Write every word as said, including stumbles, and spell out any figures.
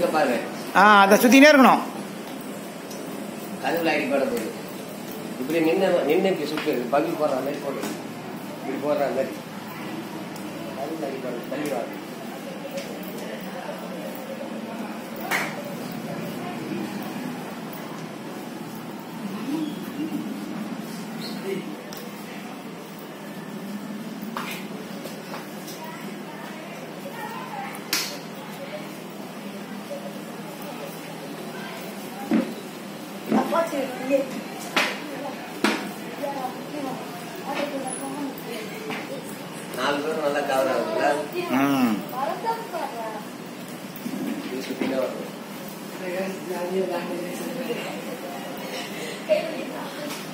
ஆ அதை சுத்தினே இருக்கணும். அதுல அடிப்பட போகுது. இப்படி நின்று நின்று இப்படி சுற்று பகுதி போடுற மாதிரி போடு. இப்படி போடுற மாதிரி அதுல அடிப்பட தள்ளிடுவாங்க. நாலு பேரும் நல்லா கவர் ஆகுதுல்ல. ம் சுத்தினே வரணும்.